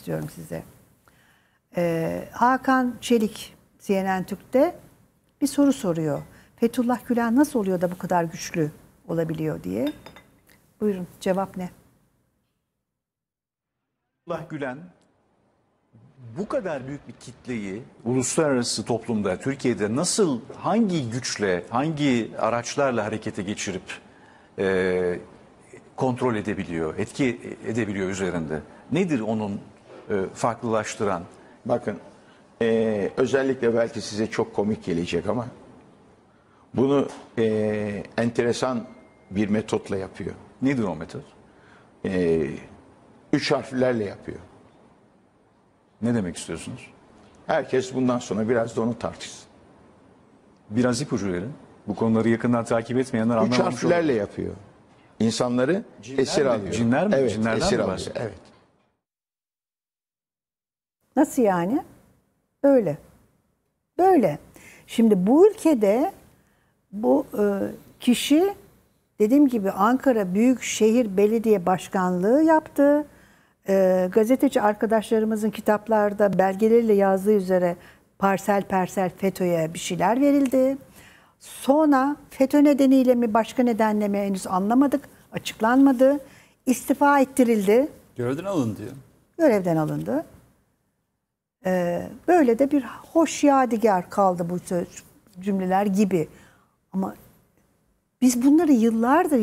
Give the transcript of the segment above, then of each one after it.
istiyorum size. Hakan Çelik CNN Türk'te bir soru soruyor. Fethullah Gülen nasıl oluyor da bu kadar güçlü olabiliyor diye. Buyurun, cevap ne? Fethullah Gülen bu kadar büyük bir kitleyi uluslararası toplumda, Türkiye'de nasıl, hangi güçle, hangi araçlarla harekete geçirip kontrol edebiliyor, etki edebiliyor üzerinde? Nedir onun farklılaştıran? Bakın, özellikle belki size çok komik gelecek ama bunu enteresan bir metotla yapıyor. Nedir o metot? 3 harflerle yapıyor. Ne demek istiyorsunuz? Herkes bundan sonra biraz da onu tartışsın. Biraz ipucu verin. Bu konuları yakından takip etmeyenler 3 anlamamış harflerle olabilir. yapıyor. İnsanları esir mi? alıyor. Cinler mi? Evet, Cinlerden esir mi alıyor. bahsediyor? Evet. Nasıl yani? Böyle. Böyle. Şimdi bu ülkede bu kişi dediğim gibi Ankara Büyükşehir Belediye Başkanlığı yaptı. Gazeteci arkadaşlarımızın kitaplarda belgeleriyle yazdığı üzere parsel parsel FETÖ'ye bir şeyler verildi. Sonra FETÖ nedeniyle mi başka nedenle mi henüz anlamadık. Açıklanmadı. İstifa ettirildi. Görevden alındı diyor. Görevden alındı. Böyle de bir hoş yadigar kaldı bu cümleler gibi. Ama biz bunları yıllardır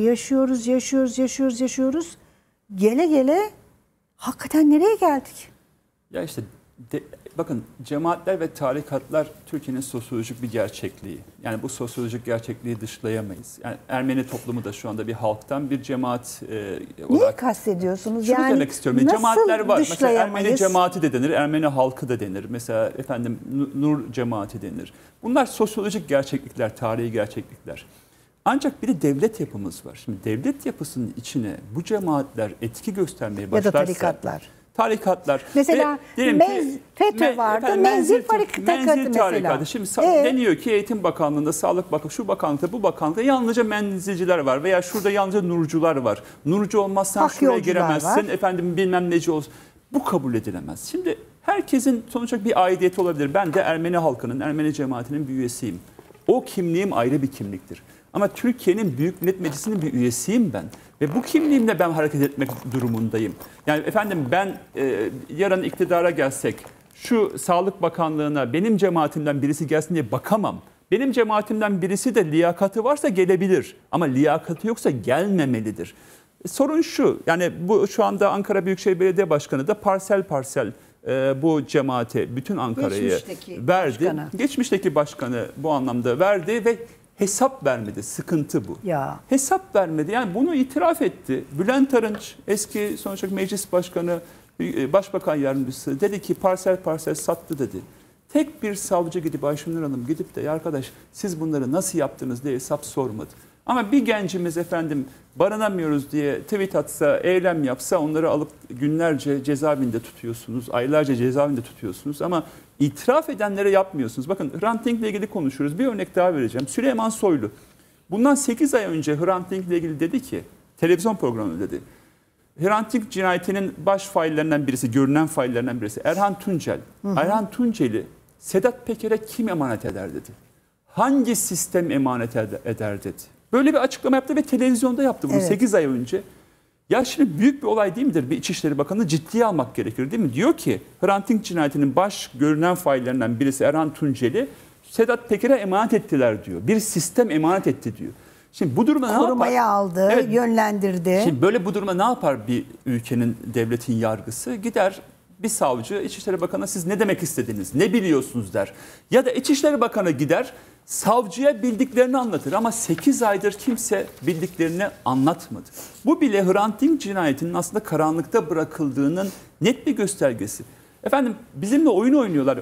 yaşıyoruz. Gele gele hakikaten nereye geldik? Ya işte bakın, cemaatler ve tarikatlar Türkiye'nin sosyolojik bir gerçekliği. Yani bu sosyolojik gerçekliği dışlayamayız. Yani Ermeni toplumu da şu anda bir halktan bir cemaat olarak. Neyi kastediyorsunuz? Şunu yani demek istiyorum. Cemaatler var. Mesela Ermeni cemaati de denir, Ermeni halkı da denir. Mesela efendim Nur cemaati denir. Bunlar sosyolojik gerçeklikler, tarihi gerçeklikler. Ancak bir de devlet yapımız var. Şimdi devlet yapısının içine bu cemaatler etki göstermeye başlarsa... Ya da tarikatlar. Tarikatlar. Mesela FETÖ vardı, menzil tarikatı mesela. Şimdi deniyor ki Eğitim Bakanlığı'nda, Sağlık Bakanlığı'nda, şu bakanlıkta, bu bakanlıkta yalnızca menzilciler var veya şurada yalnızca nurcular var. Nurcu olmazsan Hak şuraya yolcular giremezsin, var. efendim bilmem neci olsun. Bu kabul edilemez. Şimdi herkesin sonuçta bir aidiyeti olabilir. Ben de Ermeni halkının, Ermeni cemaatinin bir üyesiyim. O kimliğim ayrı bir kimliktir. Ama Türkiye'nin Büyük Millet Meclisi'nin bir üyesiyim ben. Ve bu kimliğimle ben hareket etmek durumundayım. Yani efendim ben yarın iktidara gelsek, şu Sağlık Bakanlığı'na benim cemaatimden birisi gelsin diye bakamam. Benim cemaatimden birisi de liyakati varsa gelebilir. Ama liyakati yoksa gelmemelidir. Sorun şu, yani bu şu anda Ankara Büyükşehir Belediye Başkanı da parsel parsel bu cemaate, bütün Ankara'yı verdi. Başkanı. Geçmişteki başkanı bu anlamda verdi ve hesap vermedi. Sıkıntı bu. Ya. Hesap vermedi. Yani bunu itiraf etti. Bülent Arınç, eski sonuçta meclis başkanı, başbakan yardımcısı dedi ki parsel parsel sattı dedi. Tek bir savcı gidip Ayşenur Hanım gidip de ya arkadaş siz bunları nasıl yaptınız diye hesap sormadı. Ama bir gencimiz efendim barınamıyoruz diye tweet atsa, eylem yapsa onları alıp günlerce cezaevinde tutuyorsunuz. Aylarca cezaevinde tutuyorsunuz ama itiraf edenlere yapmıyorsunuz. Bakın Hrant Dink'le ilgili konuşuyoruz. Bir örnek daha vereceğim. Süleyman Soylu. Bundan 8 ay önce Hrant Dink'le ilgili dedi ki, televizyon programında dedi. Hrant Dink cinayetinin baş faillerinden birisi, görünen faillerinden birisi Erhan Tuncel. Erhan Tuncel'i Sedat Peker'e kim emanet eder dedi. Hangi sistem emanet eder dedi. Böyle bir açıklama yaptı ve televizyonda yaptı bunu 8 ay önce. Ya şimdi büyük bir olay değil midir? Bir İçişleri Bakanı ciddiye almak gerekir değil mi? Diyor ki Hrant Dink cinayetinin baş görünen faillerinden birisi Erhan Tuncel'i Sedat Peker'e emanet ettiler diyor. Bir sistem emanet etti diyor. Şimdi bu durumda ne yapar? Korumaya aldı, yönlendirdi. Şimdi böyle bu durumda ne yapar bir ülkenin, devletin yargısı? Gider bir savcı İçişleri Bakanı'na siz ne demek istediniz, ne biliyorsunuz der. Ya da İçişleri Bakanı gider savcıya bildiklerini anlatır ama 8 aydır kimse bildiklerini anlatmadı. Bu bile Hrant Dink cinayetinin aslında karanlıkta bırakıldığının net bir göstergesi. Efendim bizimle oyun oynuyorlar.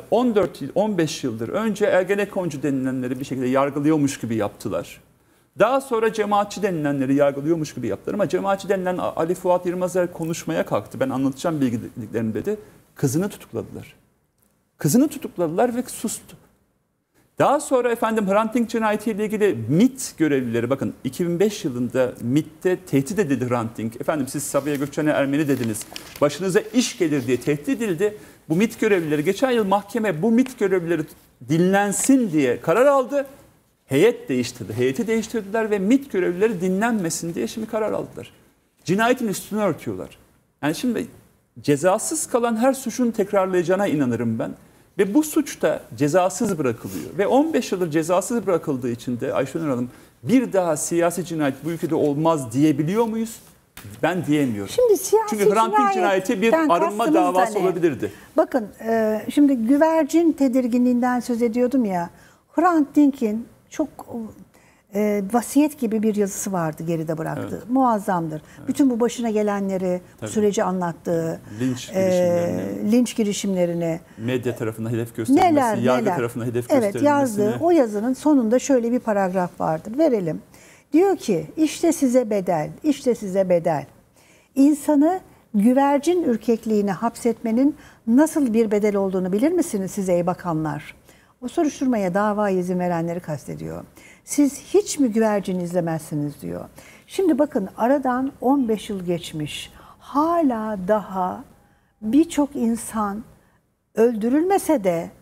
14-15 yıldır önce Ergenekoncu denilenleri bir şekilde yargılıyormuş gibi yaptılar. Daha sonra cemaatçi denilenleri yargılıyormuş gibi yaptılar ama cemaatçi denilen Ali Fuat Yılmazer konuşmaya kalktı. Ben anlatacağım bilgiliklerini dedi. Kızını tutukladılar. Kızını tutukladılar ve sustu. Daha sonra efendim Hrant Dink cinayetiyle ilgili MİT görevlileri, bakın 2005 yılında MİT'te tehdit edildi Hrant Dink. Efendim siz Sabiha Gökçen'e Ermeni dediniz, başınıza iş gelir diye tehdit edildi. Bu MİT görevlileri, geçen yıl mahkeme bu MİT görevlileri dinlensin diye karar aldı. Heyet değiştirdi. Heyeti değiştirdiler ve MİT görevlileri dinlenmesin diye şimdi karar aldılar. Cinayetin üstünü örtüyorlar. Yani şimdi cezasız kalan her suçun tekrarlayacağına inanırım ben. Ve bu suç da cezasız bırakılıyor. Ve 15 yıldır cezasız bırakıldığı için de Ayşenur Hanım, bir daha siyasi cinayet bu ülkede olmaz diyebiliyor muyuz? Ben diyemiyorum. Şimdi siyasi çünkü Hrant Dink cinayeti bir arınma davası olabilirdi. Bakın şimdi güvercin tedirginliğinden söz ediyordum ya. Hrant Dink'in çok vasiyet gibi bir yazısı vardı geride bıraktığı. Evet. Muazzamdır. Evet. Bütün bu başına gelenleri, bu süreci anlattığı, linç girişimlerini, medya tarafından hedef gösterilmesi, yargı tarafından hedef gösterilmesi. Evet, yazdığı o yazının sonunda şöyle bir paragraf vardır. Verelim. Diyor ki, işte size bedel, işte size bedel. İnsanı güvercin ürkekliğine hapsetmenin nasıl bir bedel olduğunu bilir misiniz siz ey bakanlar? O soruşturmaya davaya izin verenleri kastediyor. Siz hiç mi güvercin izlemezsiniz diyor. Şimdi bakın aradan 15 yıl geçmiş. Hala daha birçok insan öldürülmese de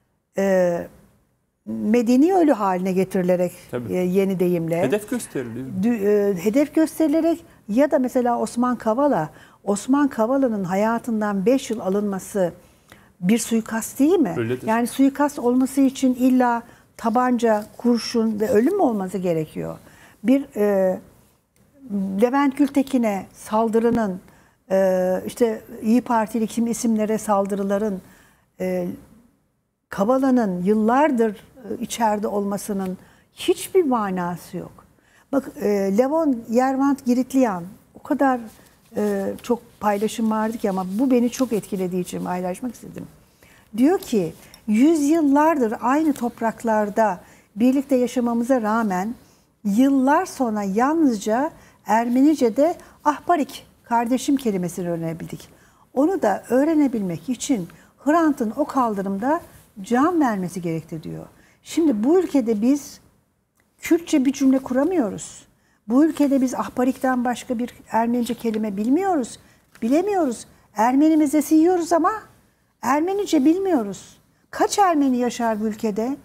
medeni ölü haline getirilerek yeni deyimle. Hedef gösteriliyor. Hedef gösterilerek ya da mesela Osman Kavala'nın hayatından 5 yıl alınması bir suikast değil mi? Öyledir. Yani suikast olması için illa tabanca, kurşun ve ölüm mü olması gerekiyor? Bir Levent Gültekin'e saldırının, işte İyi Partili kim isimlere saldırıların, Kavala'nın yıllardır içeride olmasının hiçbir manası yok. Bak Levon Yervant Giritliyan o kadar çok paylaşım vardı ki ama bu beni çok etkilediği için paylaşmak istedim. Diyor ki yüzyıllardır aynı topraklarda birlikte yaşamamıza rağmen yıllar sonra yalnızca Ermenice'de ahbarik, kardeşim kelimesini öğrenebildik. Onu da öğrenebilmek için Hrant'ın o kaldırımda can vermesi gerekti diyor. Şimdi bu ülkede biz Kürtçe bir cümle kuramıyoruz. Bu ülkede biz ahbarikten başka bir Ermenice kelime bilmiyoruz. Bilemiyoruz. Ermeni mezesi yiyoruz ama Ermenice bilmiyoruz. Kaç Ermeni yaşar bu ülkede?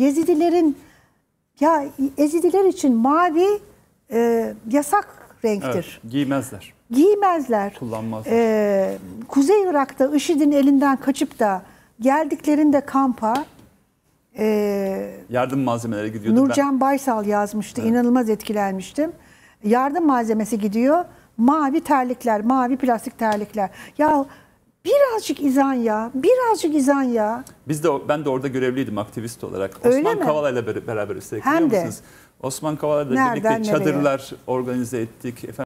Ezidiler için mavi yasak renktir. Evet, giymezler. Giymezler. Kullanmazlar. Kuzey Irak'ta IŞİD'in elinden kaçıp da geldiklerinde kampa yardım malzemeleri gidiyordu. Nurcan Baysal yazmıştı. Evet. İnanılmaz etkilenmiştim. Yardım malzemesi gidiyor. Mavi terlikler, mavi plastik terlikler. Ya birazcık izan ya. Birazcık izan ya. Ben de orada görevliydim aktivist olarak. Öyle Osman mi? Kavala ile beraber üstelik, Hem biliyor de. musunuz? Osman Kavala ile birlikte çadırlar organize ettik.